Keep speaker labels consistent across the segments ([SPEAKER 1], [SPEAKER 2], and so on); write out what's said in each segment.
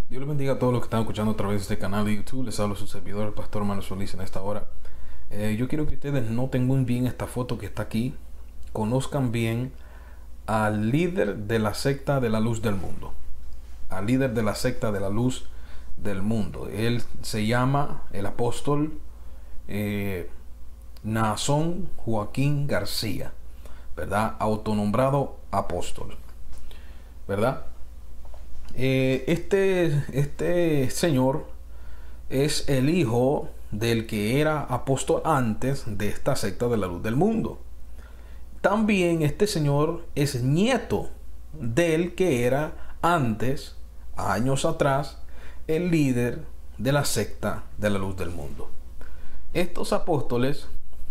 [SPEAKER 1] Dios les bendiga a todos los que están escuchando a través de este canal de YouTube. Les hablo su servidor, el pastor Manuel Solís, en esta hora. Yo quiero que ustedes noten muy bien esta foto que está aquí. Conozcan bien al líder de la secta de la luz del mundo. Al líder de la secta de la luz del mundo. Él se llama el apóstol Naasón Joaquín García, ¿verdad? Autonombrado apóstol, ¿verdad? Este señor es el hijo del que era apóstol antes de esta secta de la luz del mundo. También este señor es nieto del que era antes, años atrás, el líder de la secta de la luz del mundo. Estos apóstoles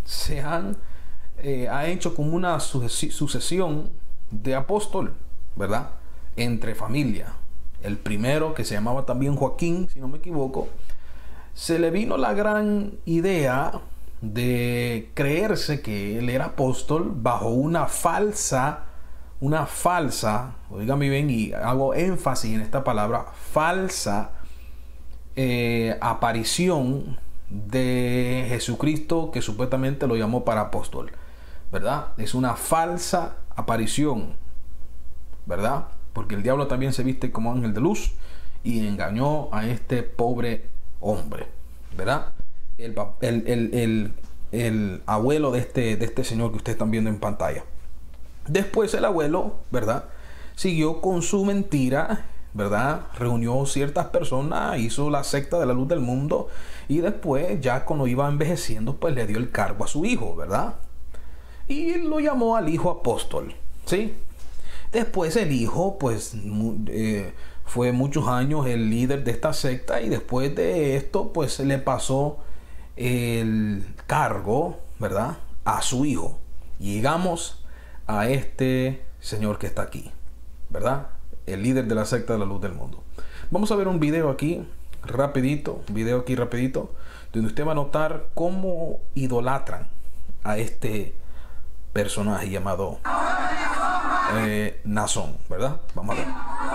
[SPEAKER 1] ha hecho como una sucesión de apóstol, ¿verdad? Entre familia. El primero, que se llamaba también Joaquín, si no me equivoco, se le vino la gran idea de creerse que él era apóstol bajo una falsa, oígame bien y hago énfasis en esta palabra, falsa aparición de Jesucristo, que supuestamente lo llamó para apóstol, ¿verdad? Es una falsa aparición, ¿verdad? Porque el diablo también se viste como ángel de luz y engañó a este pobre hombre, ¿verdad? El abuelo de este señor que ustedes están viendo en pantalla. Después el abuelo, ¿verdad?, siguió con su mentira, ¿verdad? Reunió ciertas personas, hizo la secta de la luz del mundo y después, ya cuando iba envejeciendo, pues le dio el cargo a su hijo, ¿verdad? Y lo llamó al hijo apóstol, ¿sí? Después el hijo, pues, fue muchos años el líder de esta secta y después de esto, pues, se le pasó el cargo, ¿verdad?, a su hijo. Y llegamos a este señor que está aquí, ¿verdad? El líder de la secta de la luz del mundo. Vamos a ver un video aquí, rapidito, donde usted va a notar cómo idolatran a este personaje llamado Naasón, ¿verdad? Vamos a ver.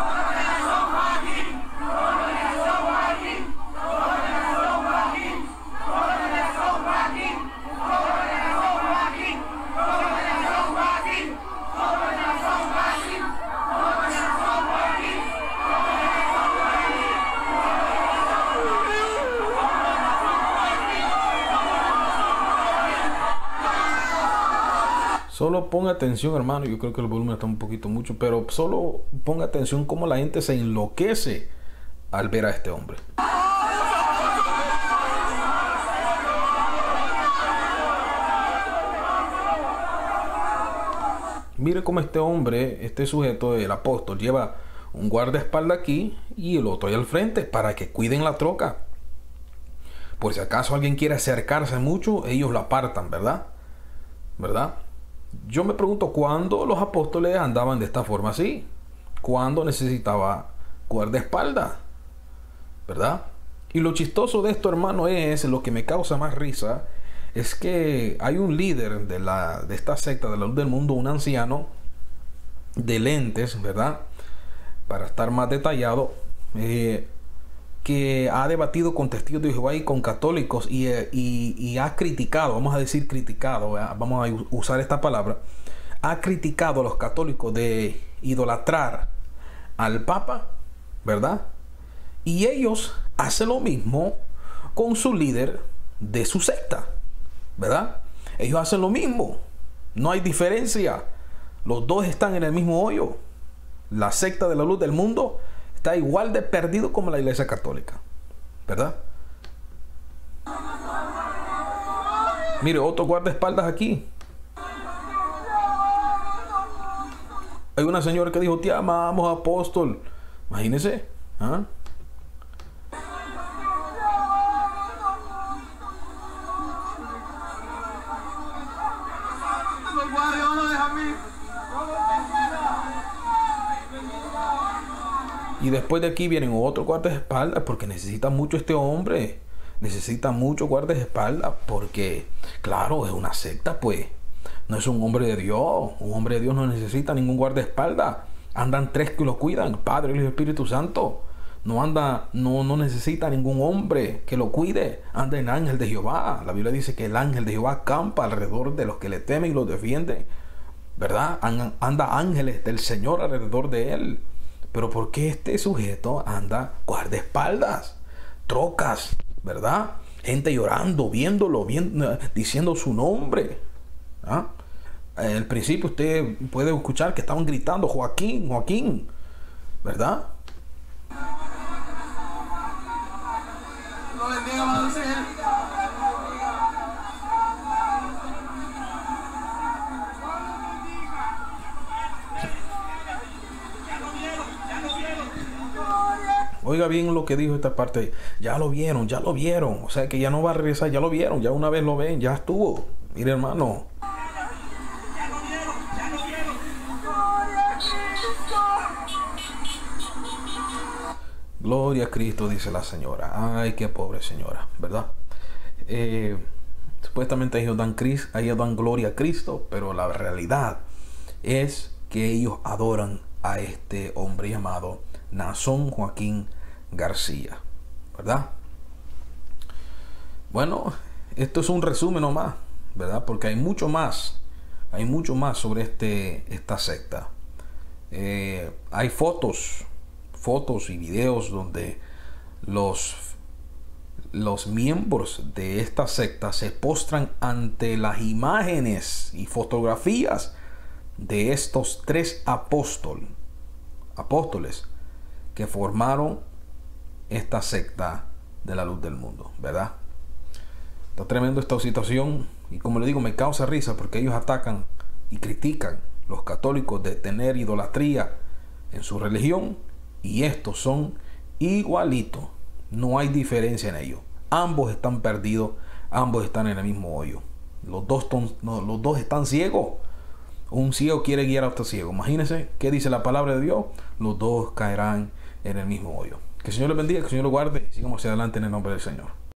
[SPEAKER 1] Solo ponga atención, hermano. Yo creo que el volumen está un poquito mucho, pero solo ponga atención cómo la gente se enloquece al ver a este hombre. Mire cómo este hombre, este sujeto, el apóstol, lleva un guardaespaldas aquí y el otro ahí al frente para que cuiden la troca. Por si acaso alguien quiere acercarse mucho, ellos lo apartan, ¿verdad? ¿Verdad? Yo me pregunto cuándo los apóstoles andaban de esta forma así, cuándo necesitaba guardaespaldas, ¿verdad? Y lo chistoso de esto, hermano, es lo que me causa más risa, es que hay un líder de esta secta de la luz del mundo, un anciano de lentes, ¿verdad? Para estar más detallado, que ha debatido con testigos de Jehová y con católicos y ha criticado, vamos a decir criticado, vamos a usar esta palabra, ha criticado a los católicos de idolatrar al Papa, ¿verdad? Y ellos hacen lo mismo con su líder de su secta, ¿verdad? Ellos hacen lo mismo, no hay diferencia, los dos están en el mismo hoyo. La secta de la luz del mundo está igual de perdido como la iglesia católica, ¿verdad? Mire, otro guardaespaldas aquí. Hay una señora que dijo: te amamos, apóstol. Imagínese, ¿ah? Y después de aquí vienen otros guardaespaldas porque necesita mucho este hombre. Necesita mucho guardaespaldas porque, claro, es una secta, pues. No es un hombre de Dios. Un hombre de Dios no necesita ningún guardaespaldas. Andan tres que lo cuidan: Padre, Hijo y Espíritu Santo. no necesita ningún hombre que lo cuide. Anda en ángel de Jehová. La Biblia dice que el ángel de Jehová acampa alrededor de los que le temen y los defiende, ¿verdad? Anda ángeles del Señor alrededor de él. Pero ¿por qué este sujeto anda guardaespaldas? Trocas, ¿verdad? Gente llorando, viéndolo, diciendo su nombre. ¿Ah? Al principio usted puede escuchar que estaban gritando Joaquín, Joaquín, ¿verdad? Oiga bien lo que dijo esta parte. Ya lo vieron, ya lo vieron. O sea que ya no va a regresar, ya lo vieron. Ya una vez lo ven, ya estuvo. Mire, hermano. Gloria a Cristo, dice la señora. Ay, qué pobre señora, ¿verdad? Supuestamente ellos dan gloria a Cristo, pero la realidad es que ellos adoran a este hombre llamado Naasón Joaquín García, ¿verdad? Bueno, esto es un resumen nomás, ¿verdad? Porque hay mucho más sobre esta secta. Hay fotos y videos donde los miembros de esta secta se postran ante las imágenes y fotografías de estos 3 apóstoles que formaron esta secta de la luz del mundo, ¿verdad? Está tremendo esta situación y, como le digo, me causa risa porque ellos atacan y critican los católicos de tener idolatría en su religión, y estos son igualitos. No hay diferencia en ellos. Ambos están perdidos, ambos están en el mismo hoyo. Los dos están ciegos. Un ciego quiere guiar a otro ciego. Imagínense qué dice la palabra de Dios. Los dos caerán en el mismo hoyo. Que el Señor les bendiga, que el Señor los guarde y sigamos hacia adelante en el nombre del Señor.